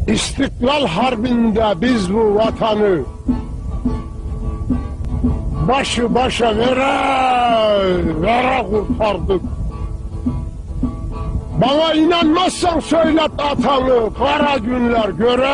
İstiklal Harbi'nde biz bu vatanı başı başa vere kurtardık. Bana inanmazsan söylet atanı, kara günler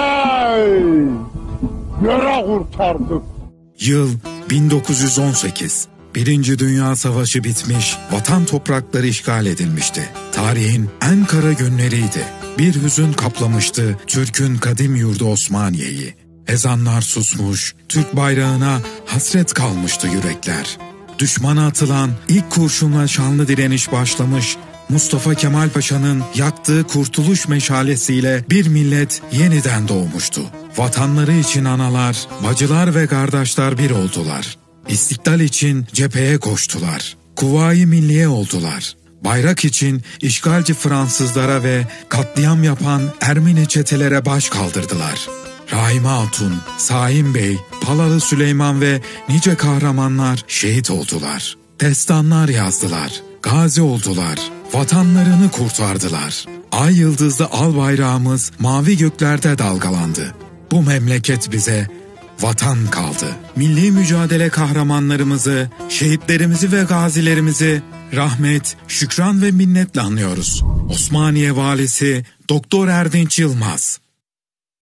göre kurtardık. Yıl 1918. Birinci Dünya Savaşı bitmiş, vatan toprakları işgal edilmişti. Tarihin en kara günleriydi. Bir hüzün kaplamıştı Türk'ün kadim yurdu Osmaniye'yi. Ezanlar susmuş, Türk bayrağına hasret kalmıştı yürekler. Düşmana atılan ilk kurşunla şanlı direniş başlamış, Mustafa Kemal Paşa'nın yaktığı kurtuluş meşalesiyle bir millet yeniden doğmuştu. Vatanları için analar, bacılar ve kardeşler bir oldular. İstiklal için cepheye koştular. Kuvayi Milliye oldular. Bayrak için işgalci Fransızlara ve katliam yapan Ermeni çetelere baş kaldırdılar. Rahime Hatun, Saim Bey, Palalı Süleyman ve nice kahramanlar şehit oldular. Destanlar yazdılar, gazi oldular, vatanlarını kurtardılar. Ay yıldızlı al bayrağımız mavi göklerde dalgalandı. Bu memleket bize vatan kaldı. Milli mücadele kahramanlarımızı, şehitlerimizi ve gazilerimizi rahmet, şükran ve minnetle anıyoruz. Osmaniye Valisi Doktor Erdinç Yılmaz.